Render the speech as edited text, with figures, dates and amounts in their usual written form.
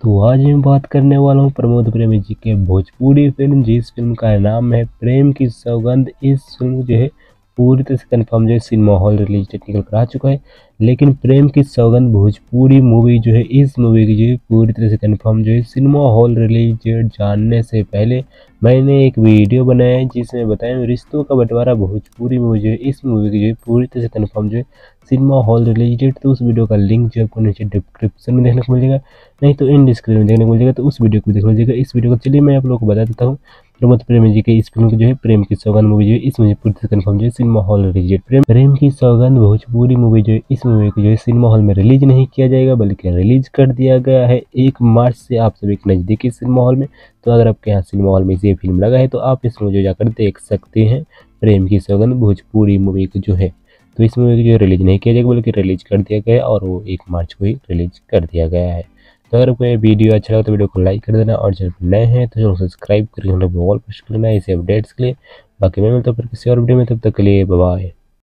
तो आज मैं बात करने वाला हूँ प्रमोद प्रेमी जी के भोजपुरी फिल्म, जिस फिल्म का नाम है प्रेम की सौगंध। इस फिल्म जो है पूरी तरह से कन्फर्म जो है सिनेमा हॉल रिलीज डेट निकल कर आ चुका है। लेकिन प्रेम की सौगंध भोजपुरी मूवी जो है, इस मूवी की जो है पूरी तरह से कन्फर्म जो है सिनेमा हॉल रिलीज डेट जानने से पहले मैंने एक वीडियो बनाया है जिसमें बताया रिश्तों का बंटवारा भोजपुरी मूवी जो है, इस मूवी की जो है पूरी तरह से कन्फर्म जो है सिनेमा हॉल रिलीज डेट। तो उस वीडियो का लिंक जो आपको नीचे डिस्क्रिप्शन में देखने को मिलेगा, नहीं तो इन डिस्क्रिप्शन में देखने को मिलेगा। तो उस वीडियो को देख लीजिएगा। इस वीडियो को चलिए मैं आप लोगों को बता देता हूँ प्रमोद प्रेमी जी के इस फिल्म की जो है प्रेम की सौगंध मूवी जो है, इस मूवी पूरी तरह कन्फर्म जो है cinema hall release date. Prem Ki Saugandh Bhojpuri movie जो है, इस मूवी को जो है सिनेमा हॉल में रिलीज नहीं किया जाएगा बल्कि रिलीज कर दिया गया है 1 मार्च से आप सभी के नज़दीकी सिनेमा हॉल में। तो अगर आपके यहाँ सिनेमा हॉल में ये फिल्म लगा है तो आप इस मूवी जाकर देख सकते हैं। प्रेम की सौगंध भोजपुरी मूवी को जो है, तो इस मूवी को जो रिलीज नहीं किया जाएगा बल्कि रिलीज कर दिया गया है और वो 1 मार्च को ही रिलीज कर दिया गया है। तो अगर कोई वीडियो अच्छा लगा तो वीडियो को लाइक कर देना और चैनल पर नए हैं तो चैनल को सब्सक्राइब करके ऑल प्रेस कर लेना इसे अपडेट्स के लिए। बाकी मैं मिलता हूँ फिर किसी और वीडियो में, तब तक के लिए बाय बाय।